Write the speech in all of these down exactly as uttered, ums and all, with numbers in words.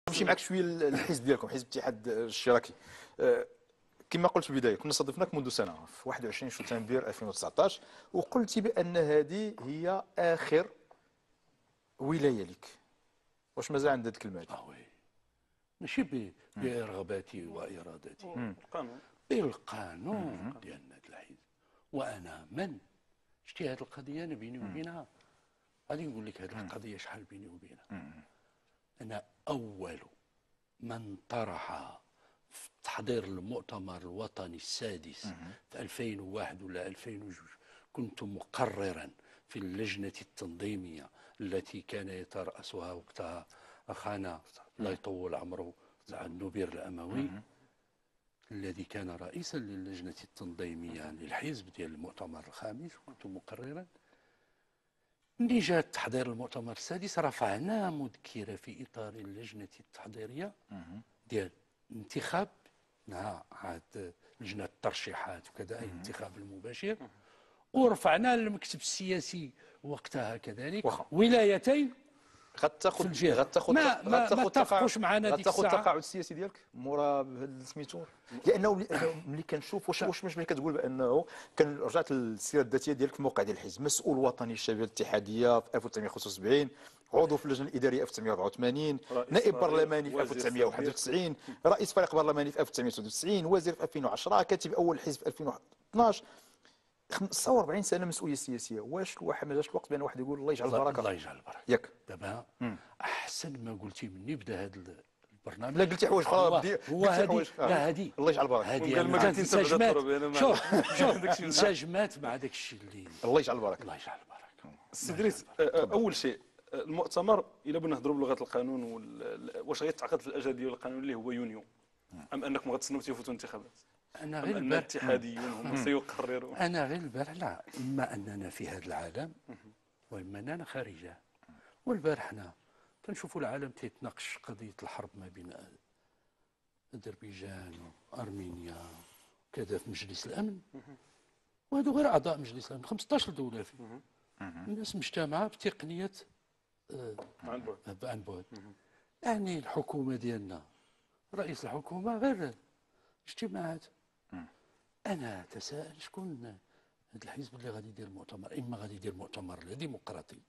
نمشي معك شويه الحزب ديالكم، حزب الاتحاد الاشتراكي. كما قلت في البدايه كنا استضفناك منذ سنه في واحد وعشرين شتنبر ألفين وتسعطاش، وقلتي بان هذه هي اخر ولايه لك. واش مازال عند هذه الكلمه هذه؟ اه وي ماشي ب- برغباتي وارادتي، القانون بالقانون ديالنا د الحزب. وانا من شتي هذه القضيه انا بيني وبينها غادي نقول لك هذه القضيه شحال بيني وبينها. انا اول من طرح في تحضير المؤتمر الوطني السادس في ألفين وواحد ولا ألفين وجوج، كنت مقررا في اللجنة التنظيمية التي كان يترأسها وقتها أخانا الله يطول عمره النبير الأموي، الذي كان رئيسا للجنة التنظيمية للحزب ديال المؤتمر الخامس. كنت مقررا ملي جاء تحضير المؤتمر السادس رفعنا مذكرة في إطار اللجنة التحضيرية ديال انتخاب مع عاد لجنة الترشيحات وكذا، أي الانتخاب المباشر، ورفعنا للمكتب السياسي وقتها كذلك واخا. ولايتين غتاخذ الجهة. غتاخذ ما- ما- غتاخذ ما اتفقوش معنا ديك غتاخذ الساعة. التقاعد السياسي ديالك مورا هاد سميتو، لانه لأنه ملي كنشوف واش واش ملي كتقول بانه كان رجعت للسيره الذاتيه ديالك في موقع ديال الحزب، مسؤول وطني الشباب الاتحاديه في ألف وتسعمائة وخمسة وسبعين، عضو في اللجنه الاداريه ألف وتسعمائة وأربعة وثمانين، نائب برلماني في ألف وتسعمائة وواحد وتسعين، رئيس فريق برلماني في ألف وتسعمائة وتسعة وتسعين، وزير في ألفين وعشرة، كاتب اول حزب في ألفين واثناش. خمسة وأربعين سنه مسؤوليه سياسيه. واش الواحد ما جاش الوقت بان واحد يقول الله يجعل البركه؟ الله يجعل البركة. ياك دابا احسن ما قلتي مني بدا هذا البرنامج. لا قلتي حوايج اخرى هو, بدي هو قلتي هذه حوايج آه. لا هذه الله يجعل البركه. هذه وقال ما أنا كنتي سبدت انسجمات. تربي أنا ما- شوف شوف داكشي من انسجمات مع داك الشيء اللي الله يجعل البركه. الله يجعل البركه. سي دريس، اول شيء المؤتمر الا بغينا نهضروا بلغه القانون وال- واش غيتعقد في الاجل ديال القانون اللي هو يونيو، ام انكم غتسناو تيفوتوا انتخابات، انا ام غير ان البارح الاتحاديون هم سيقررون؟ انا غير البارح لا، اما اننا في هذا العالم واما اننا خارجه. والبارح حنا كنشوفوا العالم تيتناقش قضيه الحرب ما بين اذربيجان وارمينيا كذا في مجلس الامن، وهذو غير اعضاء مجلس الامن، خمسطاش دوله فيه. الناس مجتمعه بتقنيه آه، عن بعد. عن بعد. يعني الحكومه ديالنا رئيس الحكومه غير اجتماعات. انا اتساءل شكون هذا الحزب اللي غادي يدير المؤتمر؟ اما غادي يدير مؤتمر ديمقراطي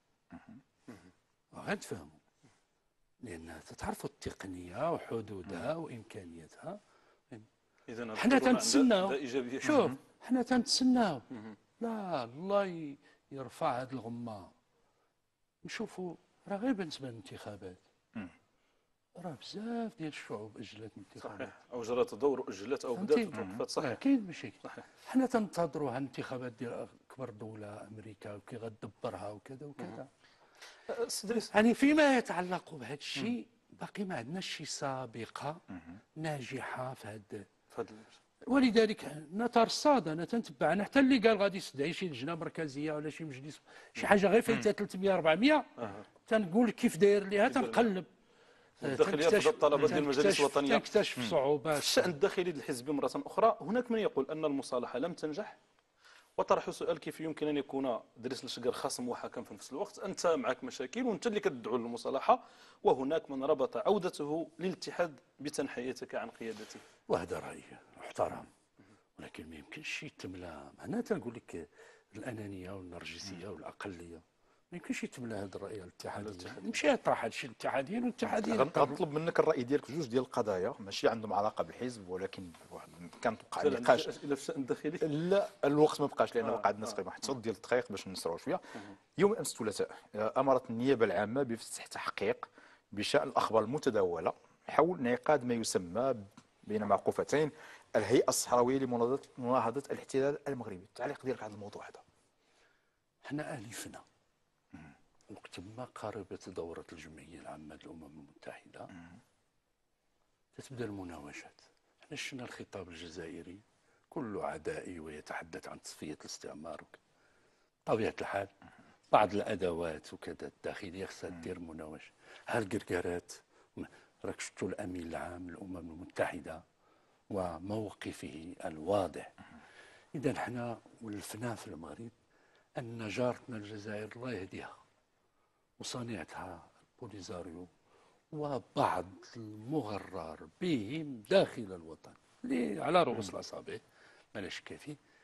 غنتفاهموا، لان تعرفوا التقنيه وحدودها وامكانياتها. اذا حنا تنتسناو، ايجابيه. شوف حنا تنتسناو لا الله ي- يرفع هذه الغمه. نشوفوا راه غير بالنسبه للانتخابات راه بزاف ديال الشعوب اجلت الانتخابات. صحيح، او جرت دور اجلت او فهمتي؟ بدات وتوقفت. ما صحيح كاين مشاكل. صحيح. حنا تنتظروا الانتخابات ديال اكبر دوله امريكا وكي غتدبرها وكذا وكذا. سي دريس، يعني فيما يتعلق بهذا الشيء باقي ما عندناش شي سابقه ناجحه في هذا. فهاد ولذلك نترصد، انا تنتبع انا حتى اللي قال غادي يستدعي شي لجنه مركزيه ولا شي مجلس شي حاجه غير فايته ثلاثمائة أربعمائة، تنقول كيف داير ليها، تنقلب الداخليه في الطلبات ديال المجالس الوطنيه، تكتشف صعوبات. في الشأن الداخلي للحزب مرة أخرى هناك من يقول أن المصالحة لم تنجح، وطرح سؤال كيف يمكن أن يكون دريس الشقر خصم وحكم في نفس الوقت. أنت معك مشاكل وأنت اللي كتدعو للمصالحة، وهناك من ربط عودته للاتحاد بتنحيتك عن قيادته. وهذا رأي محترم، ولكن ما يمكنش تملا. انا تنقول لك الانانيه والنرجسيه والاقليه ما يمكنش يتملى هذا الراي الاتحادي. نمشي يطرح هذا الشيء الاتحاديين والاتحاديين. غنطلب منك الراي ديالك في جوج ديال القضايا ماشي عندهم علاقه بالحزب، ولكن واحد كان توقع نقاش. إلى في الشأن الداخلي لا الوقت ما بقاش، لان آه، وقع عندنا آه. تقريبا واحد تسعة ديال الدقائق باش نسرعوا شويه. يوم امس الثلاثاء امرت النيابه العامه بفتح تحقيق بشان الاخبار المتداوله حول انعقاد ما يسمى بين معقوفتين الهيئه الصحراويه لمناهضه مناهضه الاحتلال المغربي. التعليق ديالك على الموضوع هذا؟ حنا الفنا وقت ما قاربت دوره الجمعيه العامه للامم المتحده تتبدا المناوشات. حنا شفنا الخطاب الجزائري كله عدائي ويتحدث عن تصفيه الاستعمار. بطبيعه الحال بعض الادوات وكذا الداخليه خصها دير مناوشه. ها القرقارات راك شفتوا الامين العام للامم المتحده وموقفه الواضح. اذا حنا ولفنا في المغرب ان جارتنا الجزائر الله يهديها وصانعتها بوليزاريو وبعض المغرر بهم داخل الوطن اللي على رؤوس الأصابع ما لا شك فيه،